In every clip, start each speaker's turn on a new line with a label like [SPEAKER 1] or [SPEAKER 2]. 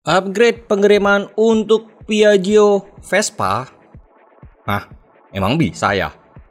[SPEAKER 1] Upgrade pengiriman untuk Piaggio Vespa? Hah? Emang bisa ya?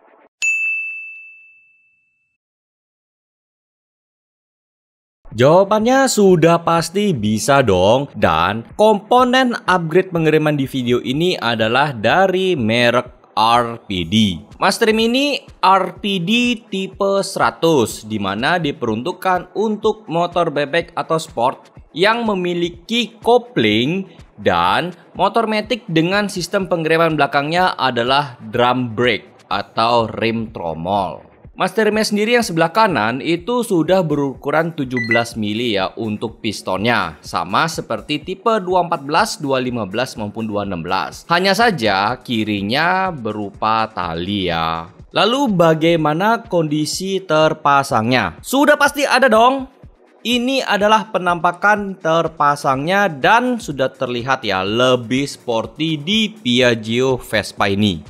[SPEAKER 1] Jawabannya sudah pasti bisa dong, dan komponen upgrade pengiriman di video ini adalah dari merek RPD. Master Trim ini RPD tipe 100, dimana diperuntukkan untuk motor bebek atau sport yang memiliki kopling dan motor matic dengan sistem pengiriman belakangnya adalah drum brake atau rem tromol. Master Trim sendiri yang sebelah kanan itu sudah berukuran 17 mili ya untuk pistonnya, sama seperti tipe 214, 215 maupun 216. Hanya saja kirinya berupa tali ya. Lalu bagaimana kondisi terpasangnya? Sudah pasti ada dong. Ini adalah penampakan terpasangnya dan sudah terlihat ya lebih sporty di Piaggio Vespa ini.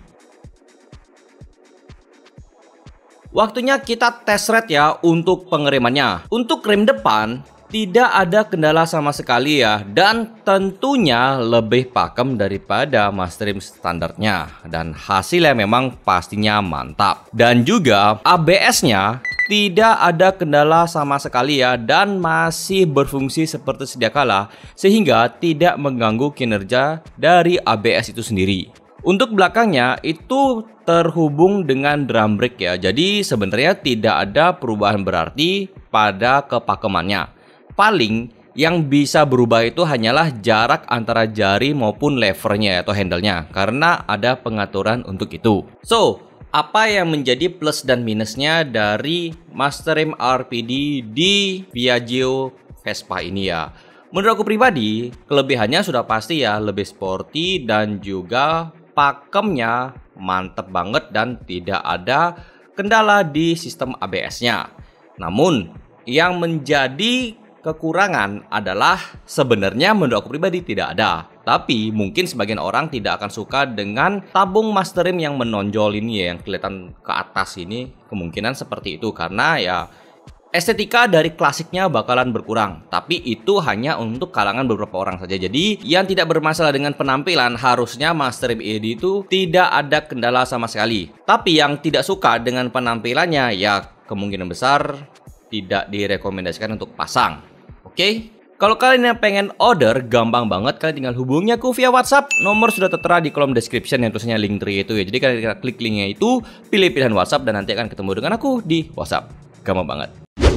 [SPEAKER 1] Waktunya kita tes ride ya untuk pengirimannya. Untuk rem depan tidak ada kendala sama sekali ya, dan tentunya lebih pakem daripada Master Trim standarnya, dan hasilnya memang pastinya mantap. Dan juga ABS-nya tidak ada kendala sama sekali ya, dan masih berfungsi seperti sedia kala sehingga tidak mengganggu kinerja dari ABS itu sendiri. Untuk belakangnya itu terhubung dengan drum brake ya. Jadi sebenarnya tidak ada perubahan berarti pada kepakemannya. Paling yang bisa berubah itu hanyalah jarak antara jari maupun levernya atau handle-nya, karena ada pengaturan untuk itu. So, apa yang menjadi plus dan minusnya dari Master Trim RPD di Piaggio Vespa ini ya? Menurut aku pribadi, kelebihannya sudah pasti ya, lebih sporty dan juga pakemnya mantep banget dan tidak ada kendala di sistem ABS-nya. Namun, yang menjadi kekurangan adalah sebenarnya menurut aku pribadi tidak ada. Tapi mungkin sebagian orang tidak akan suka dengan tabung Master Trim yang menonjol ini ya, yang kelihatan ke atas ini. Kemungkinan seperti itu karena ya estetika dari klasiknya bakalan berkurang, tapi itu hanya untuk kalangan beberapa orang saja. Jadi yang tidak bermasalah dengan penampilan harusnya Master Trim ini itu tidak ada kendala sama sekali. Tapi yang tidak suka dengan penampilannya ya kemungkinan besar tidak direkomendasikan untuk pasang. Oke? Kalau kalian yang pengen order, gampang banget, kalian tinggal hubungi aku via WhatsApp. Nomor sudah tertera di kolom description yang tulisannya link tree itu ya. Jadi kalian klik linknya itu, pilih pilihan WhatsApp dan nanti akan ketemu dengan aku di WhatsApp. Gampang banget.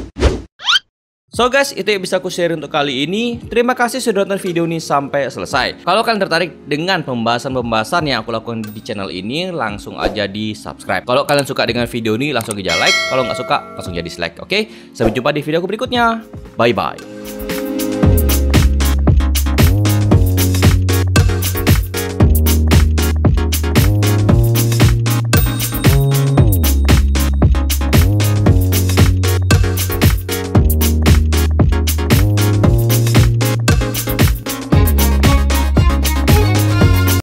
[SPEAKER 1] So guys, itu yang bisa aku share untuk kali ini. Terima kasih sudah nonton video ini sampai selesai. Kalau kalian tertarik dengan pembahasan-pembahasan yang aku lakukan di channel ini, langsung aja di subscribe. Kalau kalian suka dengan video ini, langsung aja like. Kalau nggak suka, langsung jadi dislike. Oke? Sampai jumpa di video aku berikutnya. Bye-bye.